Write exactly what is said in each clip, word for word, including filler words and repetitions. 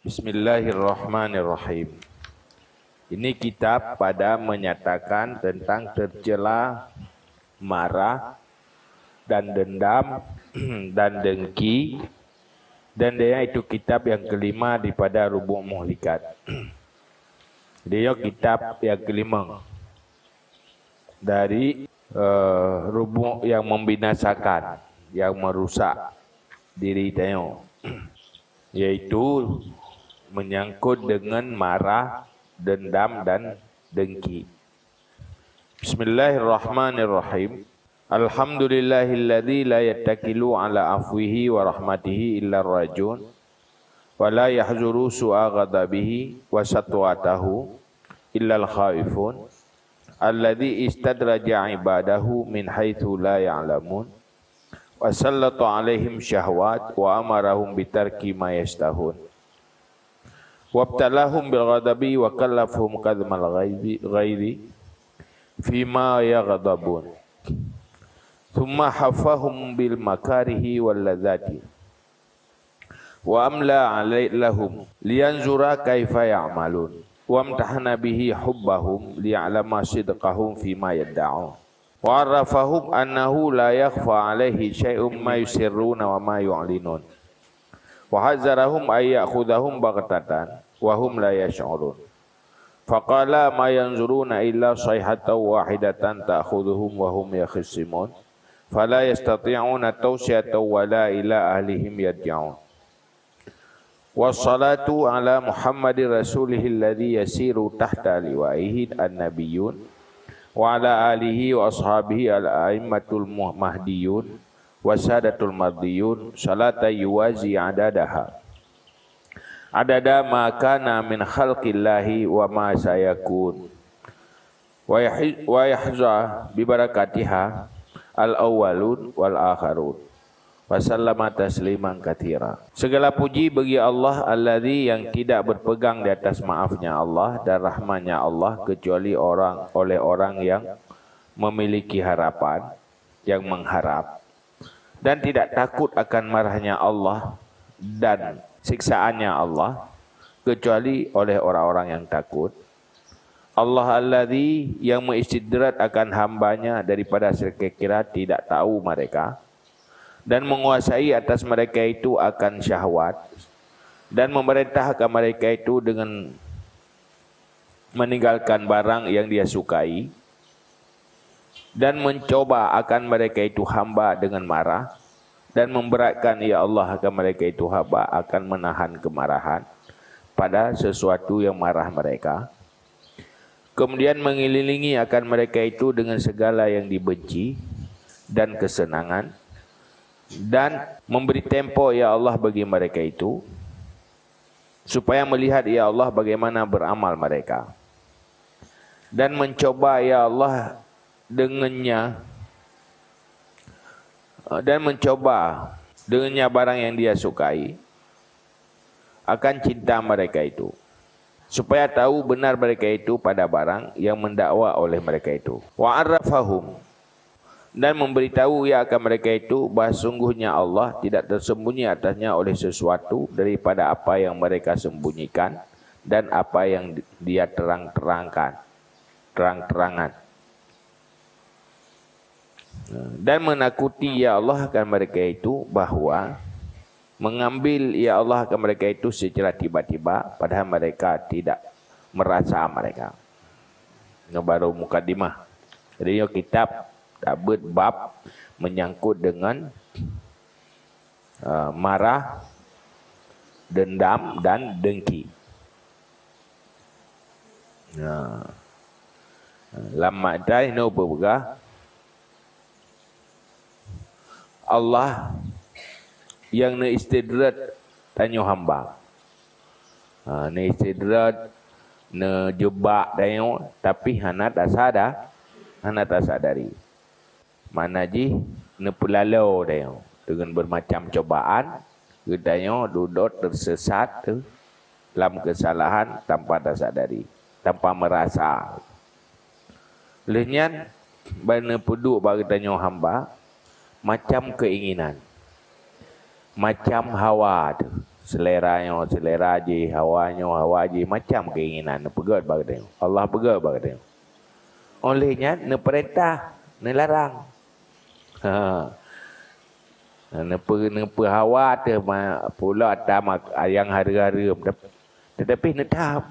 Bismillahirrahmanirrahim. Ini kitab pada menyatakan tentang tercela, marah, dan dendam, dan dengki. Dan dia itu kitab yang kelima daripada Rubu' Muhlikat. Dia kitab yang kelima dari uh, Rubu' yang membinasakan, yang merusak diri tengok. Yaitu menyangkut dengan marah, dendam dan dengki. Bismillahirrahmanirrahim. Alhamdulillahilladzi la yattakilu ala afwihi wa rahmatihi illa rajun wa la yahzuru su'a ghadabihi wa satwatahu illa al-khaifun alladzi istadraja ibadahu min haitsu la ya'lamun wa sallata alaihim syahwat wa amarahum bitarki ma yastahun wabtalahum bil ghadabi wa kallafhum kadhmal ghairi fima yaghdabun thumma hafahum bil makarihi wal ladzati wa amla alaihim liyanzura kaifa ya'malun wa amtahana bihi hubbahum liya'lama sidqahum fima yad'un wa arrafahum annahu la yakhfa alaihi syai'un ma yusirruna wa ma yu'linun wa hazzarahum ay ya'khudhahum baghtatan wa hum la yash'urun faqala ma yanzuruna illa sayhatan wahidatan ta'khudhuhum wa hum yakhisimun fala yastati'una tawsiyatan wa la ila ahlihim yarji'un wassalatu ala Muhammadir rasulihil ladzi yasiru tahta liwa'ihi an-nabiyyun wa ala alihi wa ashabihi al-a'immatul mahdiyun wasadatul mardiyun salata yuwazi adadaha adada ma kana min khalqillahi wa ma sayakun wa yahza bi barakatiha al-awwalun wal akharun wa sallama tasliman katsira. Segala puji bagi Allah alladzi yang tidak berpegang di atas maafnya Allah dan rahmatnya Allah kecuali orang oleh orang yang memiliki harapan, yang mengharap dan tidak takut akan marahnya Allah dan siksaannya Allah kecuali oleh orang-orang yang takut. Allah alladzi yang mengistidrat akan hambanya daripada sekira tidak tahu mereka dan menguasai atas mereka itu akan syahwat dan memerintahkan mereka itu dengan meninggalkan barang yang dia sukai dan mencoba akan mereka itu hamba dengan marah dan memberatkan ya Allah akan mereka itu hamba akan menahan kemarahan pada sesuatu yang marah mereka. Kemudian mengelilingi akan mereka itu dengan segala yang dibenci dan kesenangan dan memberi tempo ya Allah bagi mereka itu supaya melihat ya Allah bagaimana beramal mereka dan mencoba ya Allah dengannya dan mencoba dengannya barang yang dia sukai akan cinta mereka itu supaya tahu benar mereka itu pada barang yang mendakwa oleh mereka itu wa arrafahum dan memberitahu ya akan mereka itu bahawa sungguhnya Allah tidak tersembunyi atasnya oleh sesuatu daripada apa yang mereka sembunyikan dan apa yang dia terang-terangkan terang-terangan dan menakuti ya Allah akan mereka itu bahawa mengambil ya Allah akan mereka itu secara tiba-tiba padahal mereka tidak merasa mereka. Ini baru mukadimah. Jadi kitab tabut bab menyangkut dengan uh, marah, dendam dan dengki. Nah, lama dah ini bergah Allah yang ne istidrat tanyo hamba. Ha, ne istidrat ne jebak tanyo tapi hana tak sadar, hana tak sadari. Mana ji ne pelalau tanyo dengan bermacam cobaan, gedanyo duduk tersesat tu dalam kesalahan tanpa tak sadari, tanpa merasa. Lehnyan bana puduk bagi tanyo hamba macam keinginan, macam hawa tu. Seleranya, selera je, hawanya, hawa je, macam keinginan. Pegat bagi tengok. Allah pegat bagi tengok. Olehnya, ne perintah, ne larang. Ha. Nepa nepa hawa tu pula tam yang hari-hari tetapi netap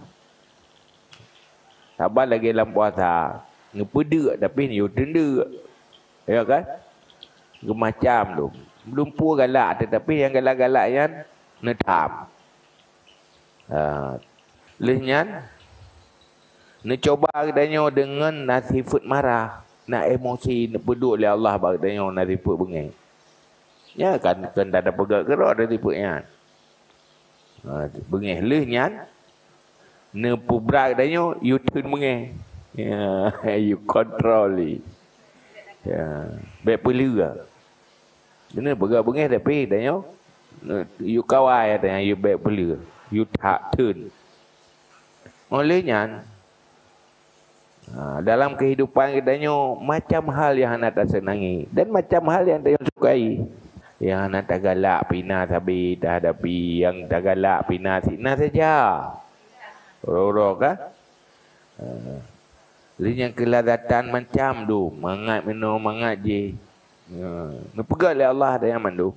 sabar lagi dalam puasa nepa dia tapi ni tenda ya kan macam tu belum pu galak tetapi yang galak-galak yang netap ha lehnya ne coba katanya dengan nasifut marah nak emosi nak peduk oleh Allah bagi katanya nasifut bengai. Ya kan kan ada pegang gerak ada tipu nya. Ha bengih lehnya ne pubrak danyo you turn bengih. Ya you control it. Ya baik peluga. Ini pegang bengih tapi danyo you kawai ada you baik peluga. You tak turn. Olehnya ha, dalam kehidupan danyo macam hal yang anda tak senangi dan macam hal yang danyo sukai. Yang nak tak galak pina tapi dah hadapi yang tak galak pina sina saja. Roro kan? Uh, Linya kelazatan macam tu, mangat minum mangat je. Uh, nak pegat oleh Allah ada yang mandu.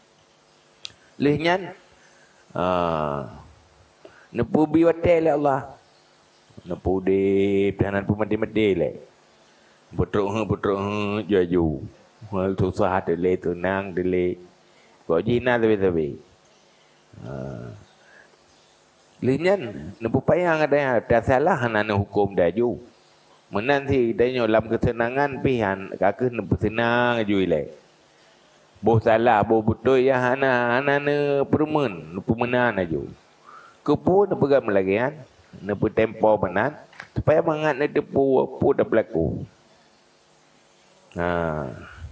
Linya uh, nak pubi watai oleh Allah. Nak pudi tahanan pemati-mati le. Putruk putruk jaju. Hal tu sah dele tu nang dele. Kau jina tapi-tapi. Linyan, nempu payang ada yang ada salah nana hukum daju. Menanti danyo dalam kesenangan pihan kakek nempu senang ju ile. Boh salah, boh betul ya hana hana ne perumen, nempu menan aju. Kepu nempu gam lagi kan, nempu tempo menan supaya mangat ne depu pu dah berlaku. Ha.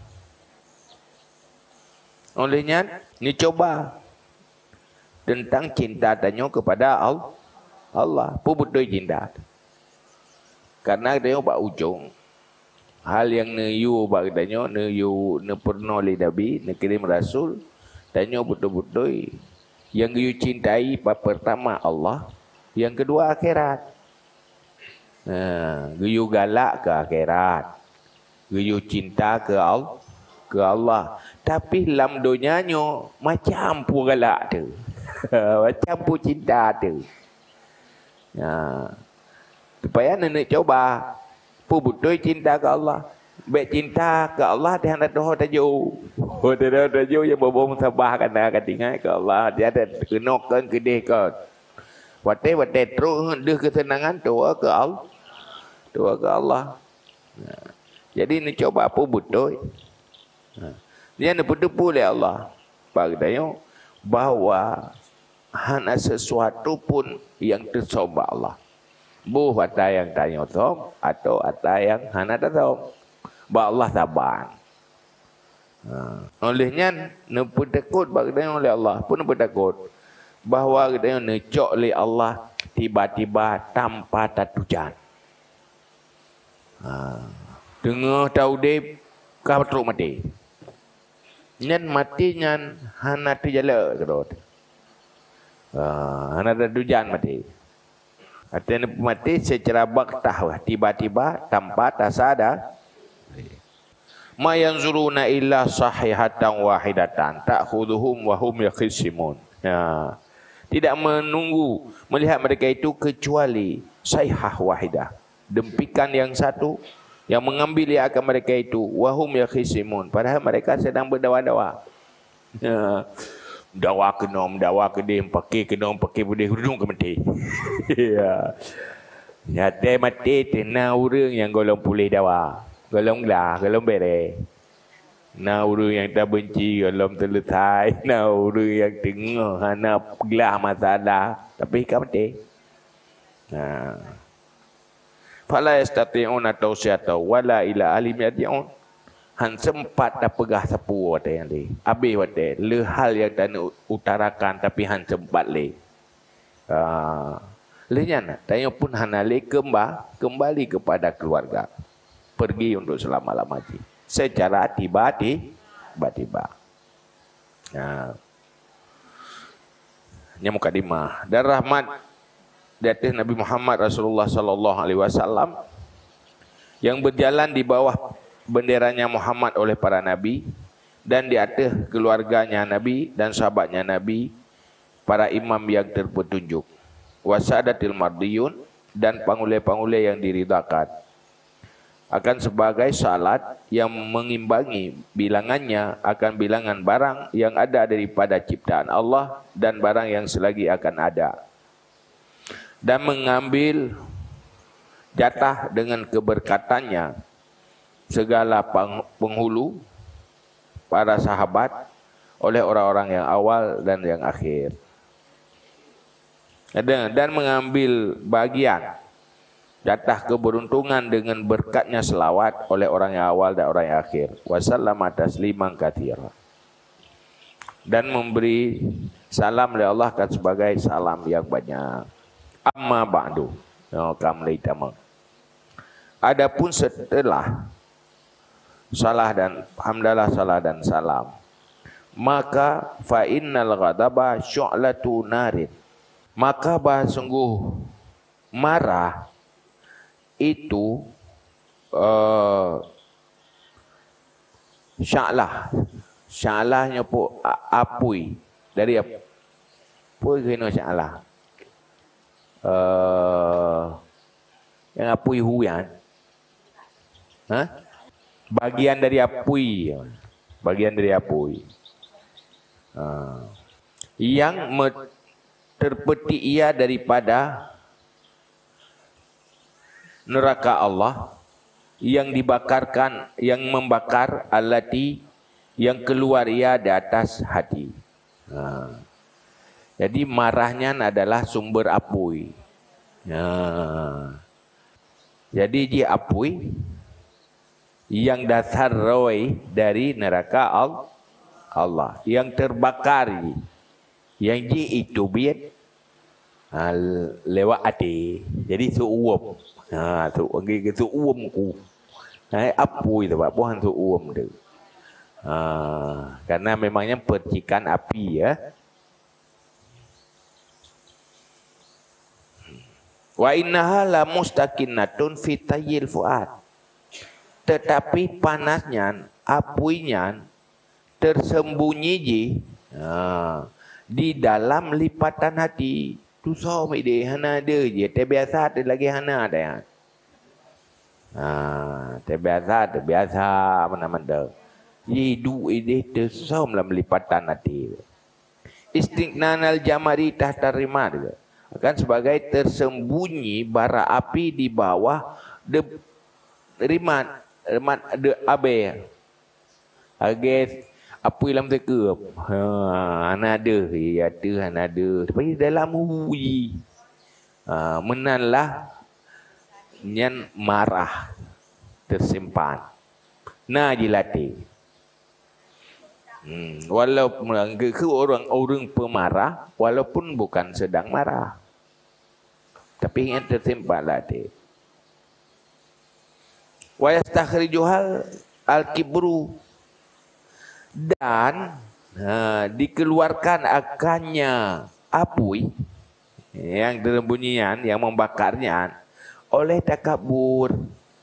Olehnya, ni coba tentang cinta tanya kepada Allah. Allah pun betul cinta. Karena dia buat ujung. Hal yang ne you buat tanya, ne you ne pernah oleh Nabi, ne kirim Rasul, tanya betul-betul. Yang you cintai pertama Allah, yang kedua akhirat. Ha, you galak ke akhirat. You cinta ke Allah. Ke Allah. Tapi dalam dunianya macam pun galak tu. Macam pun cinta tu. Ya. Supaya nenek coba. Pun betul cinta ke Allah. Baik cinta ke Allah dia ada doa tajuk. Oh dia ada tajuk yang berbom sabah kena katingai ke Allah. Dia ada kenokan kedih ke. Watai-watai terus dia kesenangan doa ke Allah. Doa ke Allah. Ya. Jadi ni coba apa betul. Ha. Dia nak berdepu oleh Allah. Bagdayo bahawa hana sesuatu pun yang tersombak Allah. Buh ada yang tanya tom atau ada yang hana tahu. Bah Allah sabar. Ha. Olehnya nak bertakut bagdayo oleh Allah pun bertakut bahawa bagdayo necok oleh Allah tiba-tiba tanpa tatujan. Ha. Dengar tahu dia kau teruk mati. Nyan mati nyan hana terjala kerot. Ah, hana ada tujuan mati. Artinya mati secara baktah tiba-tiba tanpa tasada. Ma yanzuruna illa sahihatan wahidatan ta'khudhuhum wa hum yakhisimun. Ya. Tidak menunggu melihat mereka itu kecuali sayhah wahidah. Dempikan yang satu yang mengambil akan mereka itu wahum yakhisimun, padahal mereka sedang berdawa-dawa. Ya. Dawa kenom, dawa kedim, pakai kenom, pakai budih hudung ke mati. Ya. Nyata mati tena orang yang golong pulih dawa. Golong lah, golong bere. Na orang yang tak benci, golong terletai. Na orang yang tengah, hana gelah masalah. Tapi kau mati. Nah. Fala yastati'una tawsiyata wala ila alim yadi'un. Han sempat dah pegah sapu wate yang di. Habis wate le hal yang tak utarakan tapi han sempat le. Ah, lenya nak tanya pun han le kembali kembali kepada keluarga. Pergi untuk selama-lamanya. Secara tiba-tiba. Nah. nya mukadimah. Dan rahmat di atas Nabi Muhammad Rasulullah sallallahu alaihi wasallam yang berjalan di bawah benderanya Muhammad oleh para nabi, dan di atas keluarganya Nabi dan sahabatnya Nabi, para imam yang terpetunjuk, wasadatil mardiyun, dan pangule-pangule yang diridhakan, akan sebagai salat yang mengimbangi bilangannya akan bilangan barang yang ada daripada ciptaan Allah dan barang yang selagi akan ada, dan mengambil jatah dengan keberkatannya segala penghulu para sahabat oleh orang-orang yang awal dan yang akhir, dan mengambil bagian jatah keberuntungan dengan berkatnya selawat oleh orang yang awal dan orang yang akhir, wasallama tasliman katsira, dan memberi salam oleh Allah kan sebagai salam yang banyak. Amma ba'du, no, kamlaitama. Adapun setelah salah dan hamdalah salah dan salam, maka fa innal ghadaba syu'latu narin, maka bah sungguh marah itu uh, sya'lah, sya'lahnya pun apui, dari apa kena sya'lah, uh, yang apui huyan, ha? Bagian dari apui, bagian dari apui, uh, yang terpeti ia daripada neraka Allah yang dibakarkan, yang membakar alati, yang keluar ia di atas hati. Nah, jadi marahnya adalah sumber apui. Nah, jadi dia apui yang dasar roy dari neraka Allah yang terbakar, yang di itu biat lewat hati. Jadi tu uam, ha tu angge tu uam ku, hai apui tu pak, bukan tu uam tu. Ha, karena memangnya percikan api ya. Wa innaha la mustaqinnatun fi tayyil fuad. Tetapi panasnya, apuinya tersembunyi ji, ha, di dalam lipatan hati. Tu so mai de hana ada je, te biasa ada lagi hana ada ya. Ha, te biasa, te biasa mana-mana. Ye du ide te so dalam lipatan hati. Istiqnanal jamari tahta rimar, akan sebagai tersembunyi bara api di bawah de rimat. Remat ada abe, ages apa dalam tekep, ha, ada, ya ada, ada. Tapi dalam hui, ha, menanlah nyan marah tersimpan. Nah dilatih. Hmm, walaupun ke orang-orang pemarah, walaupun bukan sedang marah, tapi yang tersimpan latih. Wa yastakhrijuhal al-kibru, dan ha, dikeluarkan akannya apui yang tersembunyian, yang membakarnya oleh takabur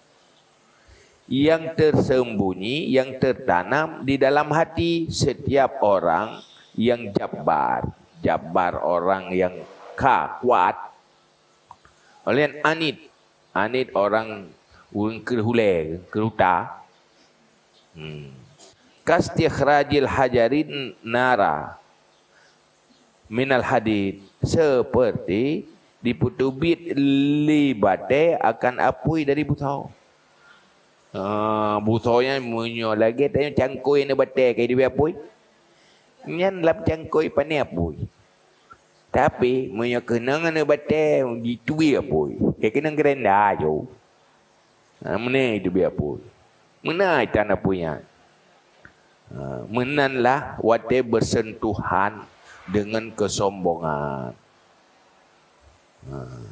yang tersembunyi, yang tertanam di dalam hati setiap orang yang jabbar. Jabbar orang yang ka, kuat. Oleh anid, anid orang urang kerhule, keruta. Hmm. Kastikhrajil hajarin nara minal hadid, seperti diputubit libate akan apui dari busau. Ah, busaunya munyo lagi tanya cangkoi ni bate kai dia apui. Nyan lap cangkoi pane apui. Tapi munyo kenangan ni bate ditui apui. Kai kenang gerenda jo. Ha, mana itu biar pun. Mana tanah punya. Ha, menanlah wate bersentuhan dengan kesombongan. Ha.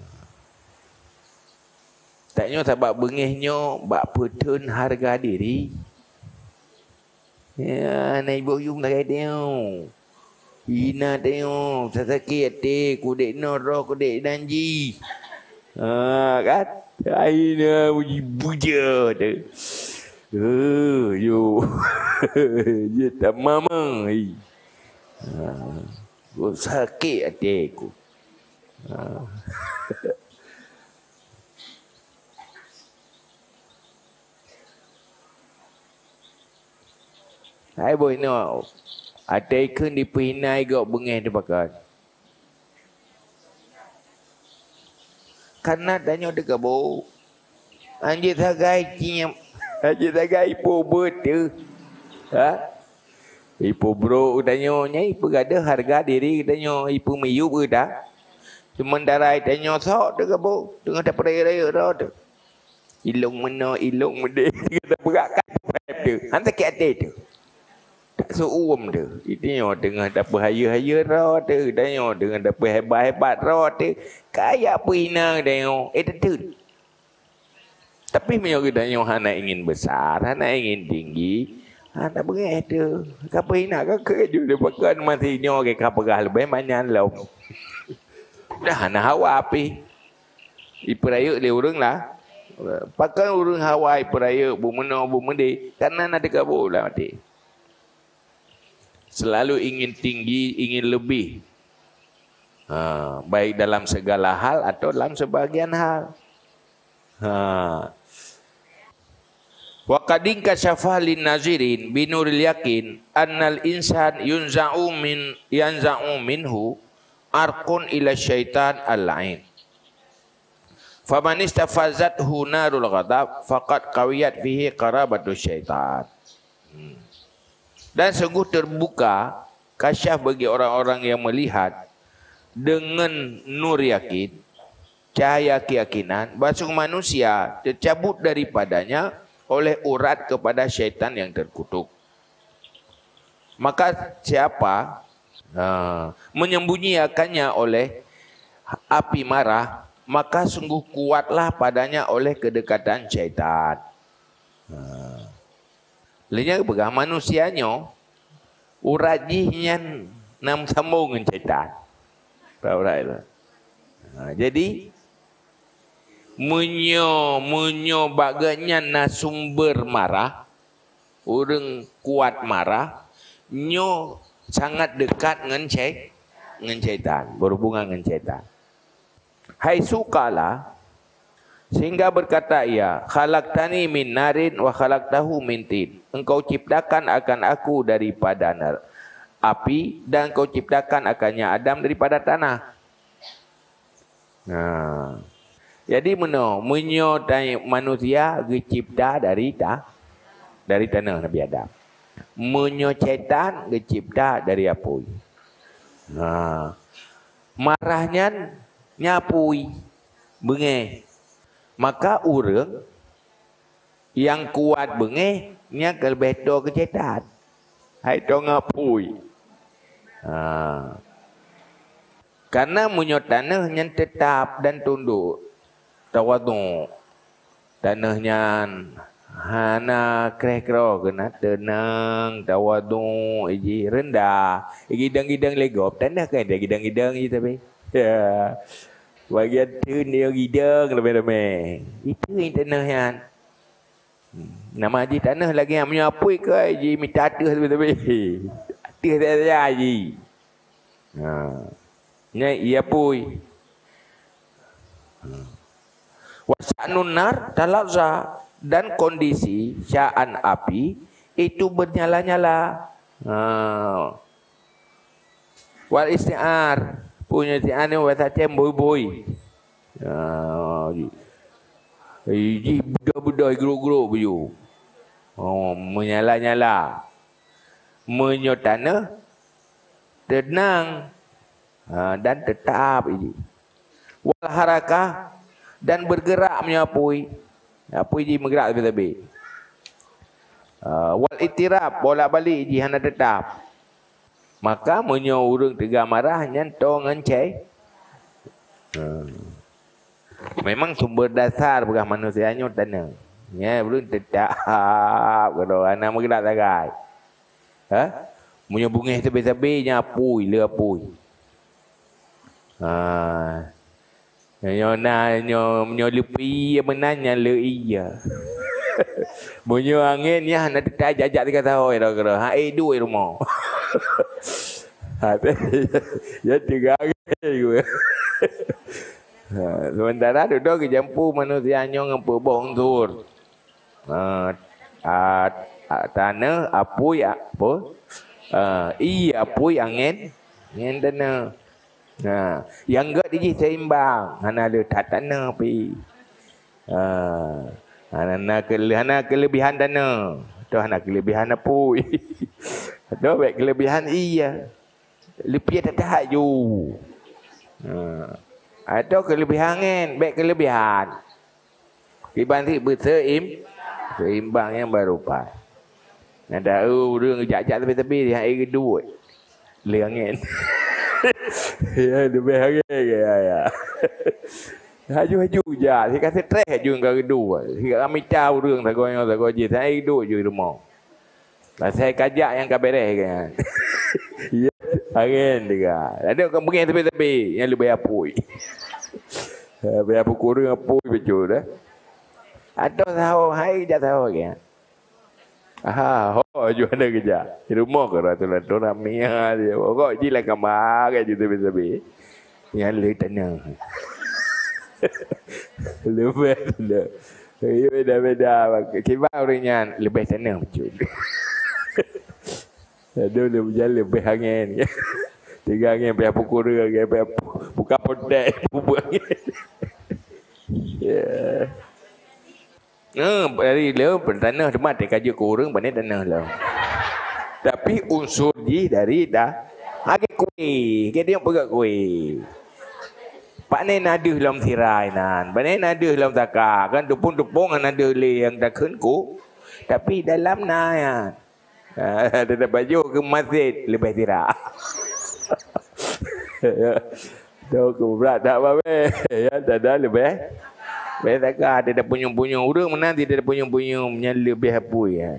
Taknya sebab bengihnya bak petun harga diri. Ya, naik boyung tak dia. Ina tengok, sakit hati, kudek noroh, kudek danji. Ha, kan? Aina puji-puja tu. Eh, yo. Dia tak mama. Ha. Sakit hati aku. Ha. Hai boy no. Ada ikan di pehinai gak bengeh di pakai. Karena tanya dekat bo. Anjir sagai cium. Anjir sagai ipo betul. Ha? Ipo bro tanya nya ipo ada harga diri tanya ipo miyu ke dah. Sementara tanya sok dekat bo. Tengah tak peraya raya tu. Ilung mana ilung mede. Kita beratkan tu. Hantar ke atas tu. Tak seurum tu. Itu dengan tak berhaya-haya rah tu. Tengok dengan tak berhebat-hebat rah tu. Kayak apa hina tengok. Eh tentu. Tapi mereka tengok anak ingin besar. Anak ingin tinggi. Anak berat tu. Kapa hina kan kerja. Dia pakai mati nyoke kapagah lebih banyak lah. Dah anak hawa api. Iperayuk dia urang lah. Pakai urang hawa iperayuk. Bumena bumende. Karena nak dekat bola mati. Selalu ingin tinggi, ingin lebih. Ha, baik dalam segala hal atau dalam sebagian hal. Ha. Wa qadin kasyafa lin nazirin binuril yakin annal insan yunza'u min yanza'u minhu arqun ila syaitan al-lain. Faman istafazathu narul ghadab faqad qawiyat fihi qarabatu syaitan. Hmm. Dan sungguh terbuka kasyaf bagi orang-orang yang melihat dengan nur yakin, cahaya keyakinan, bahawa manusia tercabut daripadanya oleh urat kepada syaitan yang terkutuk. Maka siapa uh, menyembunyikannya oleh api marah, maka sungguh kuatlah padanya oleh kedekatan syaitan. Uh. Lenyap begah manusianya urat jihnya nam sambung dengan syaitan. Tahu tak itu? Ha, jadi menyo menyo baganya nasumber marah, orang kuat marah, nyo sangat dekat dengan syaitan, dengan syaitan, berhubungan dengan syaitan. Hai sukala sehingga berkata ia, khalaqtani min narin wa khalaqtahu min tin. Engkau ciptakan akan aku daripada nar, api, dan engkau ciptakan akannya Adam daripada tanah. Nah, jadi meno menyo manusia dicipta dari ta, dari tanah Nabi Adam. Menyo syaitan dicipta dari api. Nah, marahnya nyapui bengeh. Maka orang yang kuat bengeh nya kelbeto ke syaitan. Hai to ngapui. Ha. Karena munyo tanah yang tetap dan tunduk. Tawadu. Tanahnya hana krek-kro kena tenang, tawadu, iji rendah. Gidang-gidang legop tanah kan ada gidang-gidang je tapi. Ya. Bagian tu dia gidang lebih-lebih. Itu yang tanah yang nama haji tanah lagi yang menyapui ke haji minta atas lebih-lebih. Atas saja haji. Ha. Nya ia pui. Wasanun nar talazza, dan kondisi sya'an api itu bernyala-nyala. Ha. Wal isti'ar punya si ane wasa cem boy-boy. Ah, iji budak-budak geruk-geruk baju. Oh, menyala-nyala. Menyot tanah tenang ha, dan tetap iji. Wal harakah, dan bergerak menyapui. Apa iji bergerak lebih-lebih. Uh, wal itirab, bolak-balik iji hana tetap. Maka menyo urang tega marah nyanto ngancai. Hmm. Memang sumber dasar begah manusianya tanah. Ya, belum tetap kalau anak bergerak sagai. Ha? Munyo bungeh tebe-tebe nya apui le apui. Ha. Nyo na nyo nyo lepi menanya le iya. Munyo angin ya nak tak jajak tiga tahun dah kira. Ha eh duit rumah. Ha ya tiga hari juga. Ha, sementara duduk ke jampu manusia nyong apa bohong tur. Ha, at, at, tanah apui apa? Uh, i apui angin angin tanah. Nah, yang enggak diji seimbang. Hana ada tak tanah pi. Ah, hana kelebihan kelebihan tanah. Tu hana kelebihan apui. Tu baik kelebihan iya. Lebih tak tahan ju. Ha. Atau kelebihan angin, baik kelebihan. Dibanding berseim, seimbang yang berupa. Ada ohរឿងjajak tepi-tepi dia air duit. Le angin. Ya lebih angin ya ya. Haju-haju je, si kata stres haju ngau kedua. Si kami tahuរឿងtak goyang tak goji, saya hidup je rumah. Lah saya kajak yang kaberes kan. Ya, angin juga. Ada orang pergi tepi-tepi yang lebih apui. Lebih apui kurang apui betul dah. Ada tahu hai je tahu kan. Aha, ho ju ada kerja. Di rumah ke ratu-ratu ramia dia. Kok ji lah kamar ke ju tepi-tepi. Yang le tanah. Lebih dah. Ya beda-beda. Kibar orangnya lebih tanah betul. Ada lebih jalan lebih angin. Tiga angin pihak pukul dia pihak buka potek bubuh angin. Ya. Nah, dari le tanah cuma tak kaji kurang banyak tanah lah. Tapi unsur ji dari dah age kuih, ke dia pegang kuih. Pak ni naduh dalam tirai nan, pak ni naduh dalam takar kan tupung-tupung ada le yang tak kenku. Tapi dalam na ya. Ada baju ke masjid lebih tirak. Tu ke berat tak apa ya, tak ada lebih. Baik tak ada dah punyung-punyung urang mana dia ada punyung-punyung yang lebih apui ya.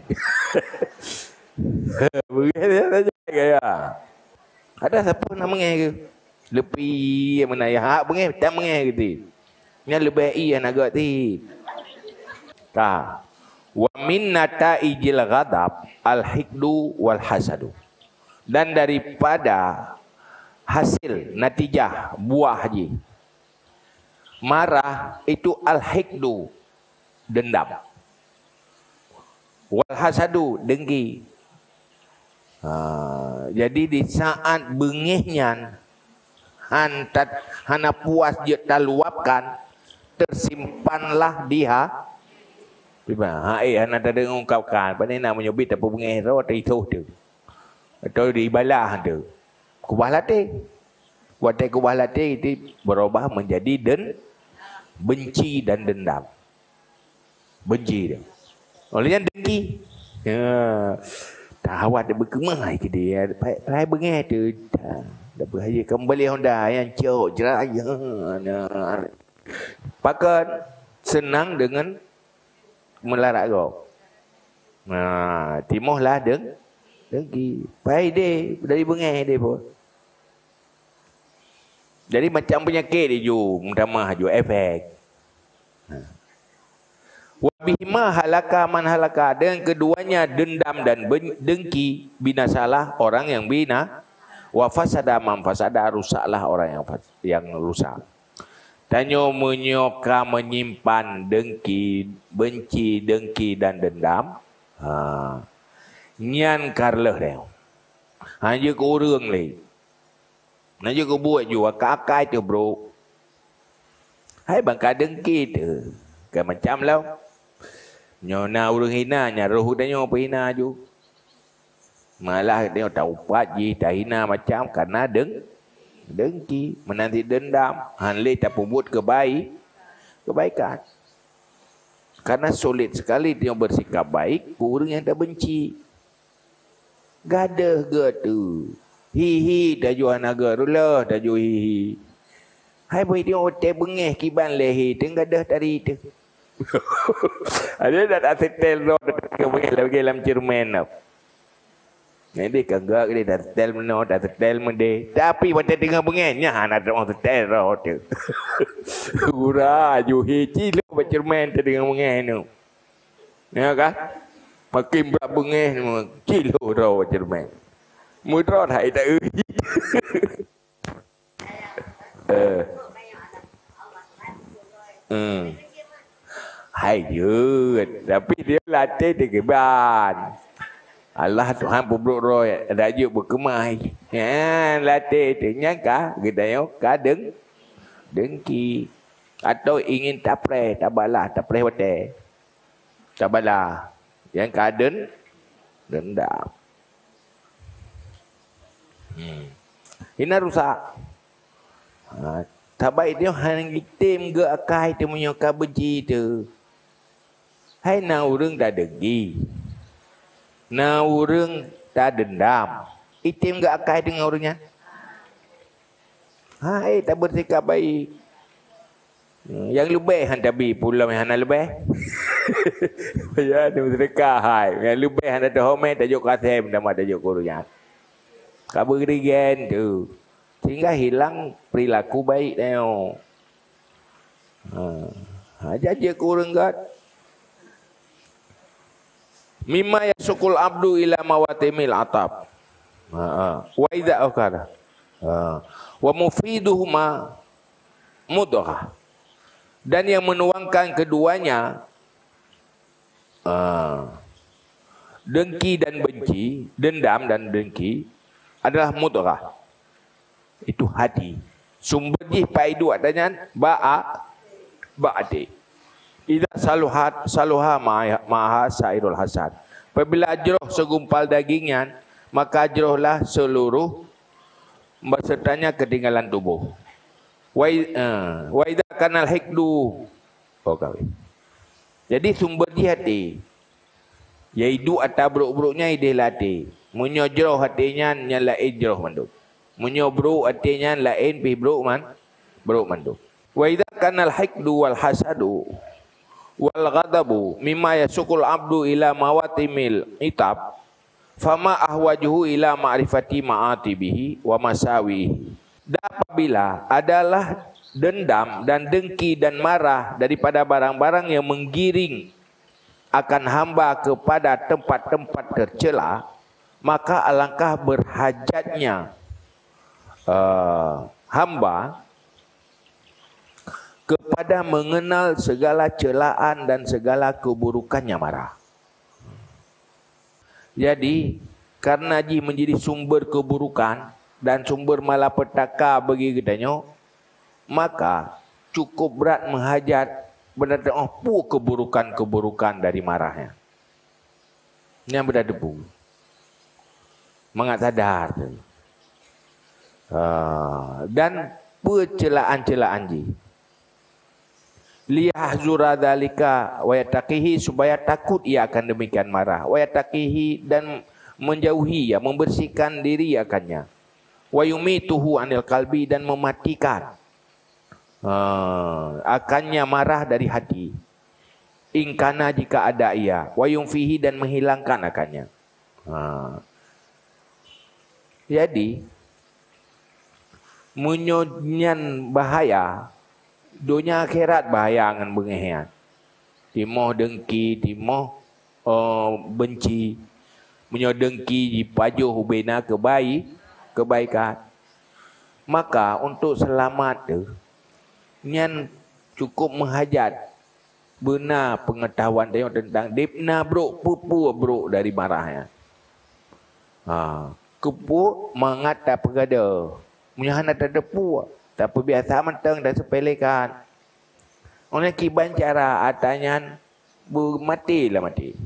Begitu saja gaya. Ada siapa nak mengeh ke? Lepi mana ya hak mengeh tak mengeh gitu. Yang lebih i yang agak ti. Ta. Wa min nataijil ghadab al-hikdu wal hasadu. Dan daripada hasil natijah buah haji marah itu al-hikdu dendam, wal hasadu dengki. Ha, jadi di saat bengihnya hantat hana puas je taluapkan tersimpanlah dia. Tiba ha eh hana ada ungkapkan pada nak menyebut apa bengih ro itu tu. Atau di balah tu. Kubah latih. Kuatai kubah latih itu berubah menjadi den benci dan dendam. Benci dia. Olehnya dengki. Ya. Tawat dia berkemah ke dia. Pai bengih tu. Dah berhaya kembali Honda yang cok jeraya. Pakat senang dengan melarat kau. Nah, timohlah deng dengki. Pai dia dari bengih dia pun. Jadi macam penyakit dia ju, mutamah ju efek. Wa bihima halaka man halaka, dengan keduanya dendam dan dengki binasalah orang yang bina, wa fasada man fasada, rusaklah orang yang yang rusak. Tanyo menyoka menyimpan dengki, benci, dengki dan dendam. Ha. Nyan karleh dia. Hanya ke orang lain. Nak juga buat juga kakai tu bro. Hai bangka dengki tu. Kan macam lah. Nyona urang hina nya roh dah nyo apa hina ju. Malah dia tahu paji dah hina macam karena deng dengki, menanti dendam, hanle tak buat kebaik, kebaikan. Karena sulit sekali dia bersikap baik, orang yang tak benci. Gadah ke tu. Hihi dah jual naga rulah dah jual hihi. Hai boy dia otak bengeh kiban lehi tengah dah tadi tu. Ada dah tak setel roh ke bengeh lagi dalam cermin. Ini kagak dia dah setel mana, dah setel mana. Tapi pada tengah bengennya, nak ada orang setel roh tu. Gura, juhi cilo bercermin tu dengan bengen tu. Ya kan? Makin berat bengen, cilo roh bercermin. Mudah tak tak ui. Eh. Hmm. Hai je, tapi dia latih dia keban. Allah Tuhan pubruk roh rajuk berkemai. Ya, latih tu nyangka gedayo kadeng dengki atau ingin tapre tabalah tapre hote. Tabalah yang kaden dendam. Hmm. Ini rusak. Ha, tabai dia hang itim ke akai tu punya kabeji tu. Hai na urang dah dengki. Na urang tak dendam. Itim gak akai dengan orangnya. Hai tak bersikap baik. Yang lebih han tabi pulau yang hana lebih. Ya ni sedekah hai. Yang lebih hana dah homai tajuk kasem nama tajuk kurunya. Kaberigen tu. Sehingga hilang perilaku baik tengok. Ha, aja kurang gat. Mimma yasukul abdu ila mawatimil atab. Ha, wa idza akara. Ha, wa mufiduhuma mudghah. Dan yang menuangkan keduanya ha, dengki dan benci, dendam dan dengki adalah mudghah. Itu hati. Sumber jih paidu adanya ba'a ba'di. Idza saluhat saluha maha sairul hasad. Apabila ajroh segumpal dagingnya, maka ajrohlah seluruh bersertanya ketinggalan tubuh. Wa uh, wa idza kanal hikdu. Oh kawin. Jadi sumber di hati. Yaitu atabruk-bruknya ide lati. Menyojroh hatinya nyala ijroh manduk. Menyobruk hatinya lain pi bruk man bruk manduk. Wa idza kanal hikdu wal hasadu wal ghadabu mimma yasukul abdu ila mawatimil itab fama ahwajuhu ila ma'rifati ma'atibihi wa masawihi. Dan apabila adalah dendam dan dengki dan marah daripada barang-barang yang menggiring akan hamba kepada tempat-tempat tercela, maka alangkah berhajatnya uh, hamba kepada mengenal segala celaan dan segala keburukannya marah. Jadi, karena ji menjadi sumber keburukan dan sumber malapetaka bagi kitanya, maka cukup berat menghajat berada oh keburukan-keburukan dari marahnya. Yang berada debu. Mengat sadar. Uh, dan percelaan-celaan ji. Liyahzura dzalika wa yattaqihi, supaya takut ia akan demikian marah, wa yattaqihi dan menjauhi ya, membersihkan diri akannya, wa yumituhu anil qalbi dan mematikan uh, akannya marah dari hati, ingkana jika ada ia, wa yumfihi dan menghilangkan akannya. Uh. Jadi munyonyan bahaya dunia akhirat bahaya dengan bengehian. Timoh dengki, timoh uh, benci, menyo dengki di pajuh ubena kebaik, kebaikan. Maka untuk selamat tu, nyan cukup menghajat benar pengetahuan dia tentang dipna bro, pupu bro dari marahnya. Ha, kepu mengata pegada, munyahan ada depu. Tak biasa mentang dan sepelekan. Oleh kiban cara atanyan matilah mati.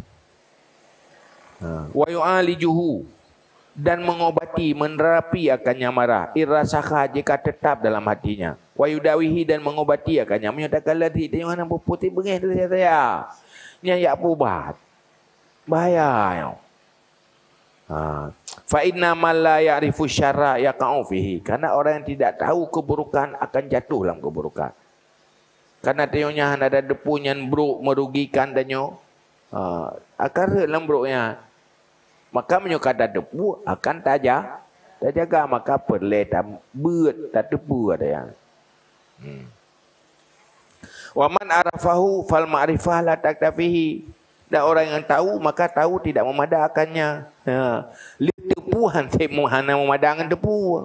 Wa yu'alijuhu dan mengobati, menerapi akannya marah. Irasakha jika tetap dalam hatinya. Wa yudawihi dan mengobati akannya. Menyatakan lagi tengok nak putih bengih tu saya. Nya ya pubat. Bahaya yo. Ha. Fa inna man la ya'rifu syarra yaqa'u fihi. Karena orang yang tidak tahu keburukan akan jatuh dalam keburukan. Karena tengoknya ada depu yang buruk merugikan danyo. Uh, akar dalam buruknya. maka menyuka tak tepu akan tajak. Tak jaga maka perle tak buat tak tepu ada yang. Hmm. Wa man arafahu fal ma'rifah la taktafihi. Dan orang yang tahu maka tahu tidak memadakannya. Ha. Li tepuhan semu hana memadangkan tepu.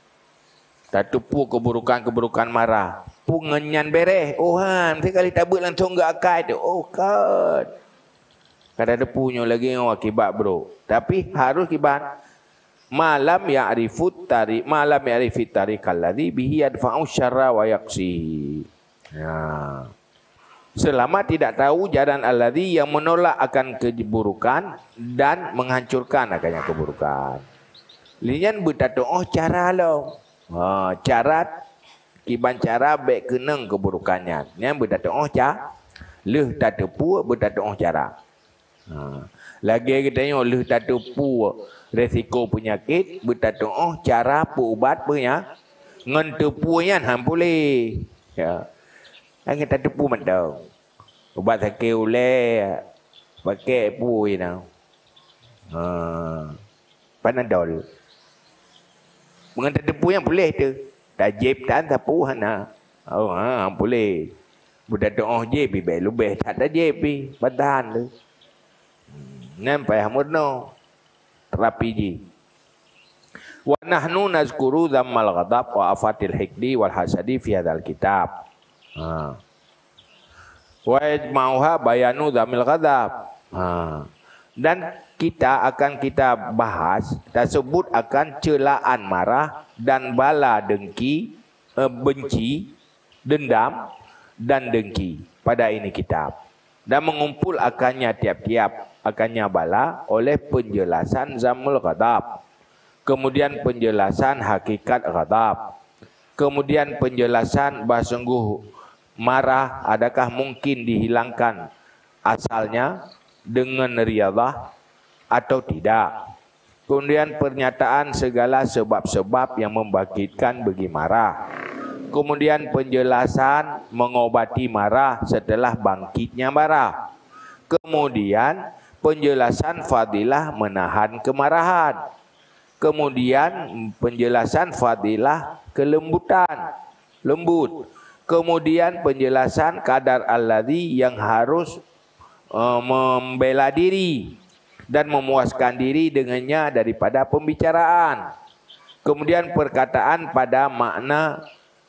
Tak tepu keburukan-keburukan marah. Pungenyan bereh. Oh han, sekali tabut langsung enggak akal tu. Oh kan. Kada ada punya lagi yang akibat bro. Tapi harus kibat malam ya'rifut tari malam ya'rifit tariq alladhi bihi yadfa'u syarra wa yaqsi. Ya. Selama tidak tahu jalan alladhi yang menolak akan keburukan dan menghancurkan akannya keburukan. Lian bertato oh cara lo. Ha, cara kiban cara baik kenang keburukannya. Yang bertato oh cara leh tak tepu bertato oh cara. Ha. Lagi kita tengok leh tak tepu resiko penyakit bertato oh cara ubat punya ngan tepunya ham boleh. Ya. Ang tak tepu mandau. Ubat sakit oleh pakai pui now. Ha. Panadol. Mengan tak tepu yang boleh tu. Tak jeb tak tepu hana. Oh ha boleh. Bertato oh jeb baik lebih tak ada jeb pi. Batahan tu. Nampai hamudno terapi ji. Wa nahnu nazkuru dhammal ghadab wa afatil hikdi wal hasadi fi hadzal kitab. Ha. Wa ijma'uha bayanu dhamil ghadab. Ha. Dan kita akan kita bahas tersebut akan celaan marah dan bala dengki, eh, benci, dendam dan dengki pada ini kitab. Dan mengumpul akannya tiap-tiap akannya bala oleh penjelasan zamul ghadab, kemudian penjelasan hakikat ghadab, kemudian penjelasan bahawa sungguh marah adakah mungkin dihilangkan asalnya dengan riyadhah atau tidak, kemudian pernyataan segala sebab-sebab yang membangkitkan bagi marah, kemudian penjelasan mengobati marah setelah bangkitnya marah, kemudian penjelasan fadilah menahan kemarahan, kemudian penjelasan fadilah kelembutan, lembut, kemudian penjelasan kadar alladhi yang harus uh, membela diri dan memuaskan diri dengannya daripada pembicaraan, kemudian perkataan pada makna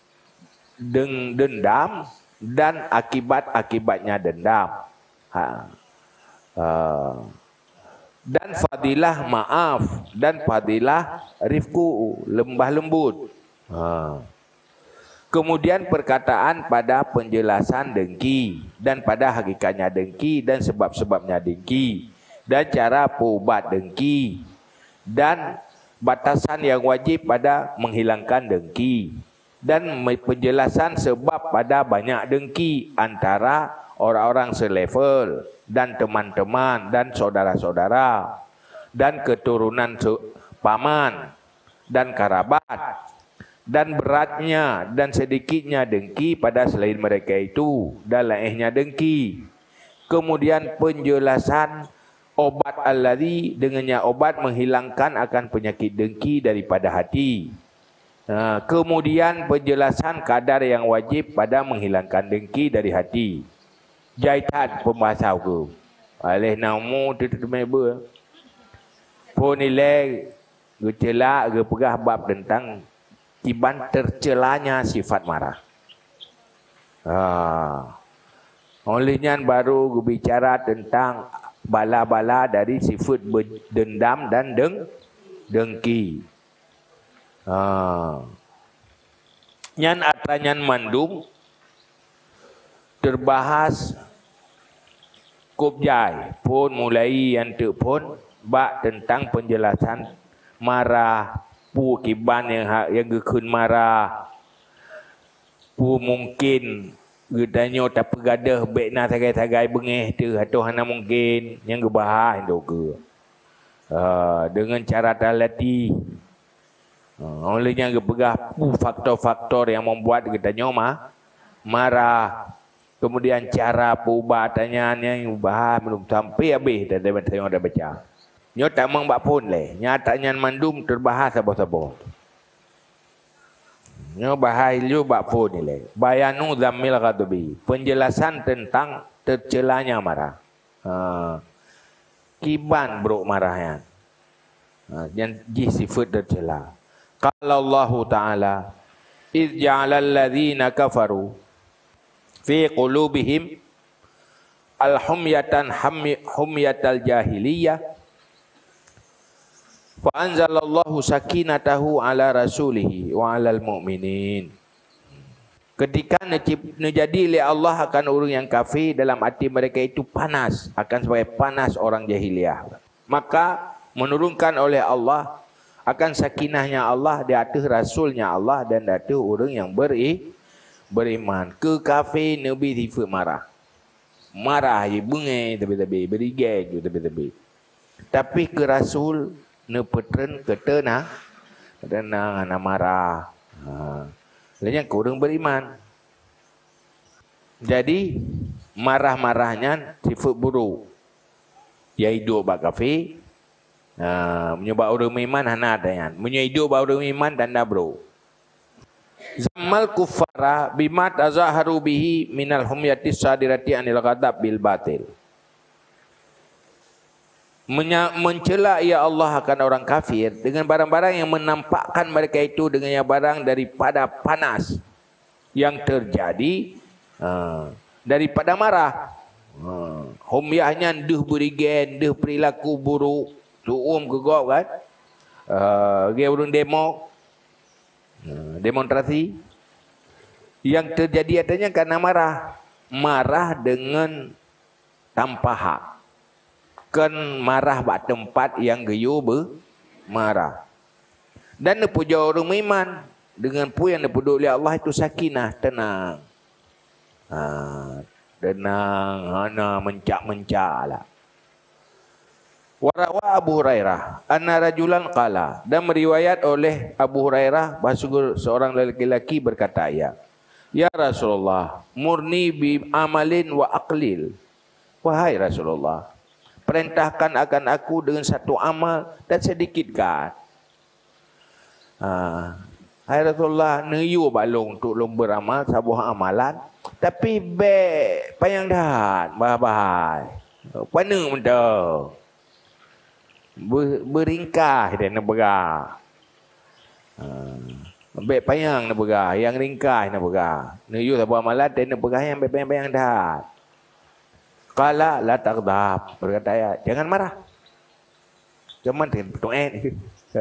deng dendam dan akibat-akibatnya dendam. Ha. Uh, dan fadilah maaf dan fadilah rifku lembah lembut. Uh. Kemudian perkataan pada penjelasan dengki dan pada hakikatnya dengki dan sebab-sebabnya dengki dan cara perubat dengki dan batasan yang wajib pada menghilangkan dengki dan penjelasan sebab pada banyak dengki antara orang-orang selevel dan teman-teman dan saudara-saudara dan keturunan paman dan kerabat dan beratnya dan sedikitnya dengki pada selain mereka itu dan lainnya dengki. Kemudian penjelasan obat alladhi dengannya obat menghilangkan akan penyakit dengki daripada hati. Nah, kemudian penjelasan kadar yang wajib pada menghilangkan dengki dari hati. Jaitan pembahasa aku. Alih namu tutup meba. Pun nilai gecela ge pegah bab tentang kiban tercelanya sifat marah. Ah. Olehnya baru gue bicara tentang bala-bala dari sifat dendam dan deng dengki. Ah. Nyan atranyan mandum terbahas kubjai pun mulai yang tu pun bak tentang penjelasan marah pu kiban yang yang gekun marah pu mungkin gedanyo tak pegadah bekna tagai-tagai bengeh tu atau hana mungkin yang gebahas tu ke uh, dengan cara talati uh, olehnya gepegah pu faktor-faktor yang membuat gedanyo mah marah. Kemudian cara perubatannya yang bahas belum sampai habis dan dia tengok dah baca. Nyo tak meng bak pun le. Nya tak nyan mandum terbahas sabo-sabo. Nyo bahai lu bak pun ni le. Bayanu zammil ghadabi. Penjelasan tentang tercelanya marah. Ha. Kiban bro marahnya. Ha, yang ji sifat tercela. Qala Allah Ta'ala, "Idz ja'alal ladzina kafaru fi qulubihim al-humyatan humyatal jahiliyah fa anzalallahu sakinatahu ala rasulihi wa alal mu'minin." Ketika menjadi oleh Allah akan orang yang kafir, dalam hati mereka itu panas, akan sebagai panas orang jahiliyah, maka menurunkan oleh Allah akan sakinahnya Allah di atas rasulnya Allah dan di atas orang yang beri, beriman. Ke kafir Nabi sifat marah. Marah je bungai tebi-tebi, berigai je tebi-tebi. Tapi ke rasul ne petren kata na tenang na marah. Ha. Lainnya ke orang beriman. Jadi marah-marahnya sifat buruk. Ya hidup bak kafir. Ha, menyebab orang iman hana dayan. Menyhidup orang iman dan dah bro. Zammal kuffara bima tazaharu bihi minal humyati sadirati anil ghadab bil batil. Menya, mencela ya Allah akan orang kafir dengan barang-barang yang menampakkan mereka itu dengan yang barang daripada panas yang terjadi ha, daripada marah. Ha, humyahnya deh berigen, deh perilaku buruk. Tuum ke gop kan. Uh, dia urung demo. Uh, demonstrasi. Yang terjadi adanya karena marah. Marah dengan tanpa hak. Kan marah bak tempat yang geyo marah. Dan puja orang iman. Dengan pu yang dipuduk oleh Allah itu sakinah, tenang. Ha, tenang, hana mencak-mencak lah. Warawa Abu Hurairah anna rajulan qala, dan meriwayat oleh Abu Hurairah bahawa seorang lelaki berkata, ya ya Rasulullah, murni bi amalin wa aqlil. Wahai Rasulullah, perintahkan akan aku dengan satu amal dan sedikitkan. Ha, hai Rasulullah, neyu balong untuk lom beramal sebuah amalan, tapi be payang dah bahai. Pana mentau. Ber, beringkah dan nak berah. Ha, baik payang nak berah, yang ringkah nak berah. Nuyu sebuah amalan dan nak berah yang bayang-bayang dah. Qala la taghdab, berkata ya, jangan marah. Cuman dengan betul eh.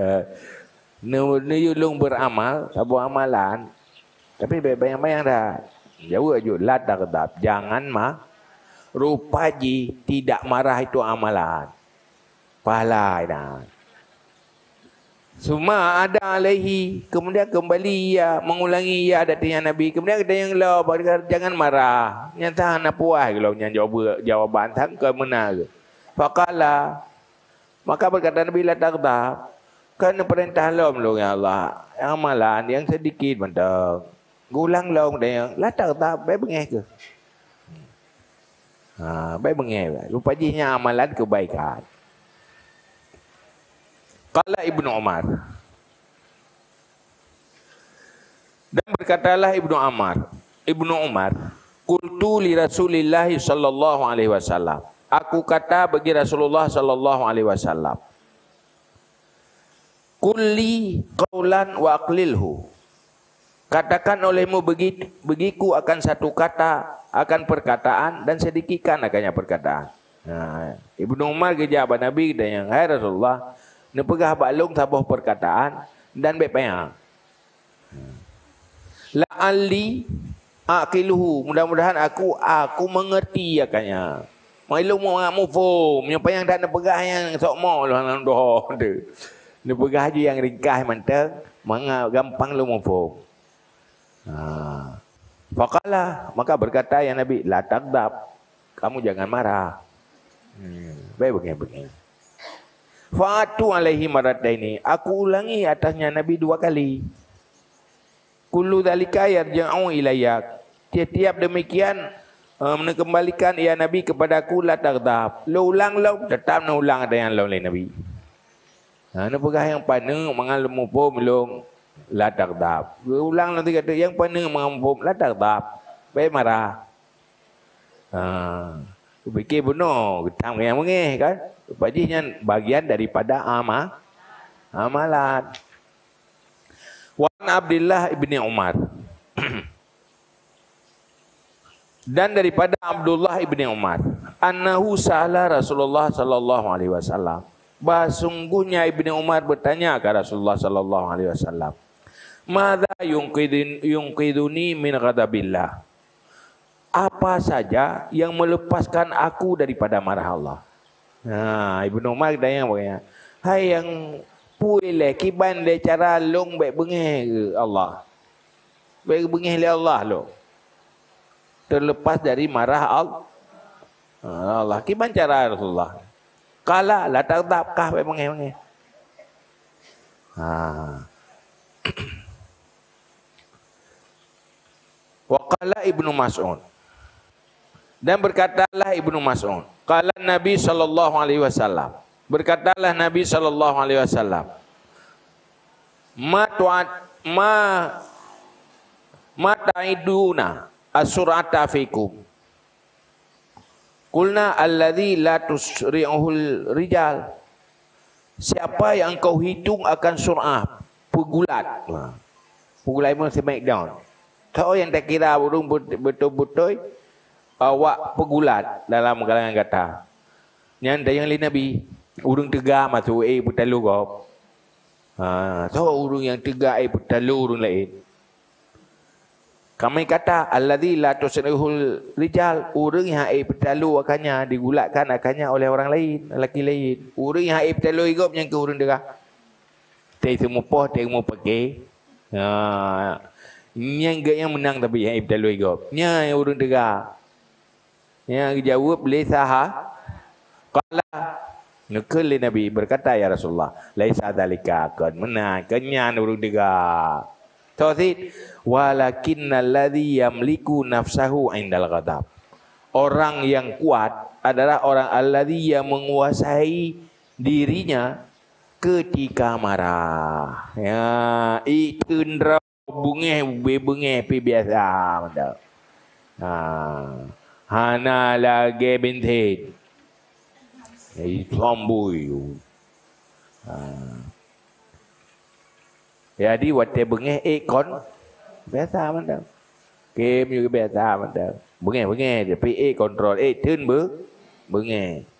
Nuyu long beramal sebuah amalan, tapi baik bayang-bayang dah. Jawab aja la taghdab, jangan mah. Rupaji tidak marah itu amalan. Pahala dah. Semua ada alaihi, kemudian kembali ya, mengulangi ya datanya Nabi. Kemudian ada yang law, jangan marah. Nyata nak puas kalau yang jawab jawaban tang ke mana ke. Faqala, maka berkata Nabi la taghdab, kan perintah law melong ya Allah. Yang amalan yang sedikit bentang. Gulang law dan yang la taghdab, baik bengeh ke. Ha, baik bengeh. Lupa jinya amalan kebaikan. Qala Ibnu Umar, dan berkatalah Ibnu Umar, Ibnu Umar, qultu li Rasulillah sallallahu alaihi wasallam, aku kata bagi Rasulullah sallallahu alaihi wasallam, kulli qaulan wa aqlilhu, katakan olehmu bagi, bagiku akan satu kata, akan perkataan dan sedikitkan akannya perkataan. Nah, Ibnu Umar kejawab Nabi dan yang hai Rasulullah, ne pegah balung sabuh perkataan dan baik payah. La'alli aqiluhu, mudah-mudahan aku aku mengerti akannya. Maklum mau mufum, yang payang dak ne pegah yang sok mo lah doh de. Ne pegah je yang ringkas manteng, manga gampang lu mufum. Ha. Faqala, maka berkata yang Nabi, la taghdab, kamu jangan marah. Hmm, baik begini-begini. Fa'atu alaihi marataini, aku ulangi atasnya Nabi dua kali. Kullu dzalika yarja'u ilayya, tiap-tiap demikian Uh, menekembalikan ya Nabi kepada aku la taghdab. Lo ulang lo tetap nak ulang ada yang lo lain Nabi. Ha nak pegah yang pana mangal mupum long la taghdab. Ulang nanti kata yang pana mangupum la taghdab. Baik marah. Ha fikir benar getang yang mengeh kan. Pajinya bagian daripada ama amalan. Wa Abdullah ibni Umar. Dan daripada Abdullah ibni Umar, annahu sa'ala Rasulullah sallallahu alaihi wasallam. Bahasungguhnya Ibni Umar bertanya kepada Rasulullah sallallahu alaihi wasallam, "Madza yunqidun yunqiduni min ghadabillah?" Apa saja yang melepaskan aku daripada marah Allah? Nah, Ibnu Umar tanya begini, "Hai yang puile kiban le cara long baik bengeh ke Allah? Baik bengeh le Allah lo. Terlepas dari marah Allah. Allah kiban cara Rasulullah. Kala la taghdab kah baik bengeh bengeh." Ha. Wa qala Ibnu Mas'ud. Dan berkatalah Ibnu Mas'ud, qala Nabi sallallahu alaihi wasallam. Berkatalah Nabi sallallahu alaihi wasallam, "Ma tu'at ma ma ta'iduna as-sur'ata fikum." Qulna alladhi la tusri'uhul rijal. Siapa yang kau hitung akan sur'ah, pegulat. Pegulat itu semack down. Tahu yang tak kira burung betul-betul awak pegulat dalam kalangan kata. Yang dah yang lain Nabi, urung tegak masuk eh putalu kau. Ha, tahu urung yang tegak eh putalu urung lain. Kami kata alladzi la tusrihul rijal, urung yang eh putalu akannya digulatkan akannya oleh orang lain, lelaki lain. Urung yang eh putalu igop yang ke urung tegak. Tei semua poh, tei semua pakai. Ha, yang gak yang menang tapi yang eh putalu igop. Nya yang urung tegak. Yang jawab boleh saha. Qala nukul Nabi berkata ya Rasulullah, laisa dzalika kan menang kenyan urung dega. Tauhid walakinnal ladzi yamliku nafsahu indal ghadab. Orang yang kuat adalah orang alladzi yang menguasai dirinya ketika marah. Ya, ikendra bungeh bebengeh pi biasa manda. Ha. Hana lagi bintin. Islamboy. Jadi waktu bengeh ekon biasa manda. Game juga biasa manda. Bengeh bengeh tapi e kontrol e turn ber bengeh.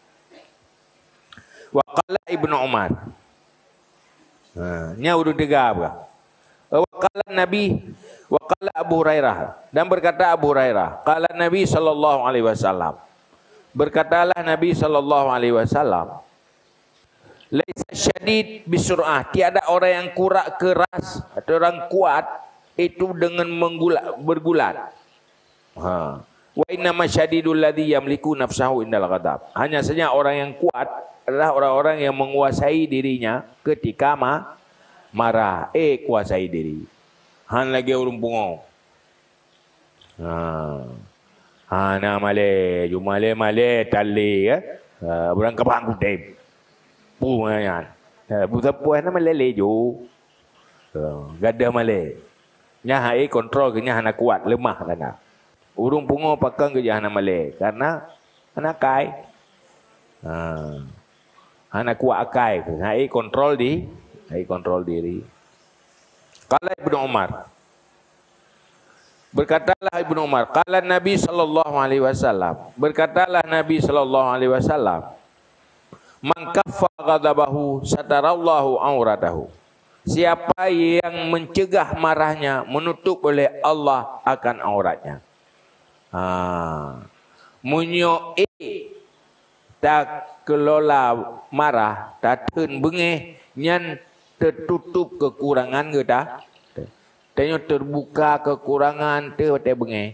Wa qala Ibnu Umar. Ha, nya urut dega apa? Wa qala Nabi wa qala Abu Hurairah, dan berkata Abu Hurairah, qala Nabi sallallahu alaihi wasallam. Berkatalah Nabi sallallahu alaihi wasallam, laisa syadid bisur'ah, tiada orang yang kurak keras atau orang kuat itu dengan menggulat bergulat. Ha. Wa inna masyadidul ladzi yamliku nafsahu indal ghadab. Hanya saja orang yang kuat adalah orang-orang yang menguasai dirinya ketika ma marah. Eh kuasai diri. Han lagi urung pungo. Ha. Ha na male, ju male male tali ya. Ha burang kabang kudem. Pu yan. Ha bu sapu na male le ju. Ha gadah male. Nya hai kontrol ke nya hana kuat, lemah kana. Urung pungo pakang ke hana male karena hana kai. Ha. Hana kuat akai, hai kontrol di, hai kontrol diri. Qala Ibnu Umar. Berkatalah Ibnu Umar, qala Nabi sallallahu alaihi wasallam. Berkatalah Nabi sallallahu alaihi wasallam, man kaffa ghadabahu satarallahu auratahu. Siapa yang mencegah marahnya, menutup oleh Allah akan auratnya. Ha. Munyo e tak kelola marah, tak teun bengeh nyan tertutup kekurangan ke dah. Tanya terbuka kekurangan te hote bengeh.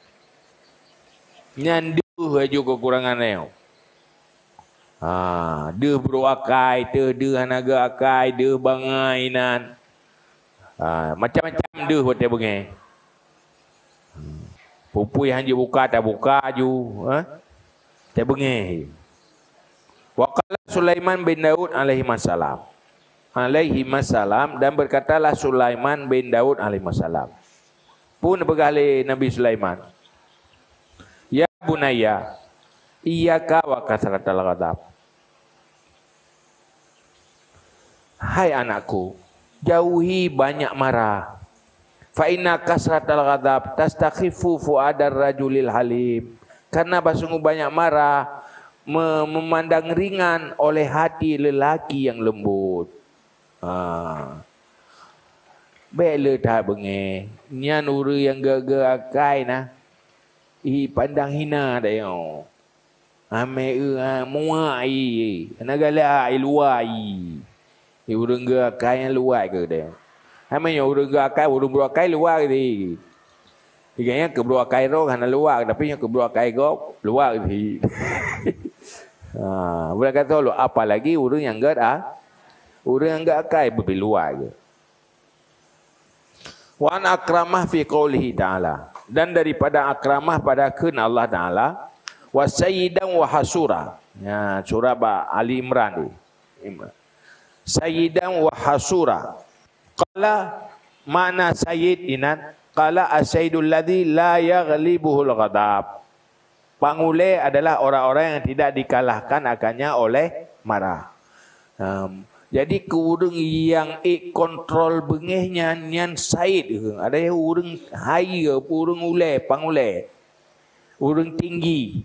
Nyan deuh aju kekurangan neo. Ha, deuh bro akai, te deuh hanaga akai, deuh bangai nan. Ha, macam-macam deuh hote bengeh. Pupui hang je buka tak buka ju, ha? Tak bengih. Wa qala Sulaiman bin Daud alaihi wasallam. Alaihi wasallam, dan berkatalah Sulaiman bin Daud alaihi wasallam. Pun berkali Nabi Sulaiman. Ya bunayya, iyyaka wa kasratal ghadab. Hai anakku, jauhi banyak marah. Fa inna kasratal ghadab tastakhifu fuadar rajulil halim. Karena sungguh banyak marah memandang ringan oleh hati lelaki yang lembut. Ha. Bela tak bengeh. Nyan uru yang gaga akai nah. I pandang hina dah yo. Ame e muai. Nagala ai luai. I urang ga akai yang luai ke dah. Ame yo urang ga akai urang bro akai luai di. Iganya ke bro akai ro hana luai tapi yang ke bro akai go luai di. Ha, boleh kata lo apalagi urang yang ga ah. Urang yang ga akai lebih luai ke. Wa an akramah fi qoulihi ta'ala, dan daripada akramah pada keun Allah Ta'ala, wa sayyidan wa hasura. Ya, surah Ali Imran ni. Sayyidan wa hasura. Qala mana sayyid inan? Qala as-sayyidul ladzi la yaghlibuhul ghadab. Pangule adalah orang-orang yang tidak dikalahkan akannya oleh marah. Um, Jadi ke urang yang ik kontrol bengehnya nyan said ke. Ada yang urang hai ke, urang ule, pangule. Urang tinggi.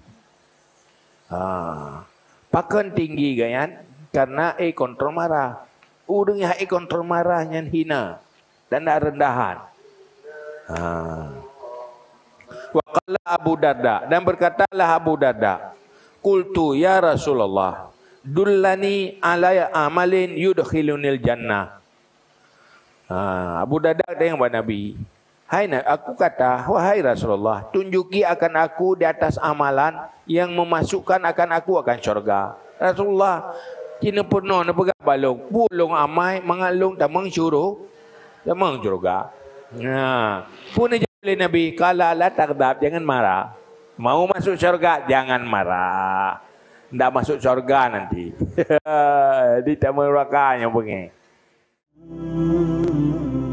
Ha. Pakan tinggi gayan karena ik kontrol marah. Urang yang ik kontrol marah nyan hina dan nak rendahan. Ha. Wa qala Abu Darda, dan berkatalah Abu Darda, qultu ya Rasulullah, dullani ala amalin yudkhilunil jannah. Ha, Abu Darda dengan Nabi, hai aku kata, wahai Rasulullah, tunjuki akan aku di atas amalan yang memasukkan akan aku akan syurga. Rasulullah, kena pernah nak pegang balong, bulung amai mengalung tamang syuruh, tamang syurga. Nah, pun oleh Nabi, kala la taghdab, jangan marah. Mau masuk syurga, jangan marah. Tidak masuk syurga nanti. Di tamu neraka yang pengen.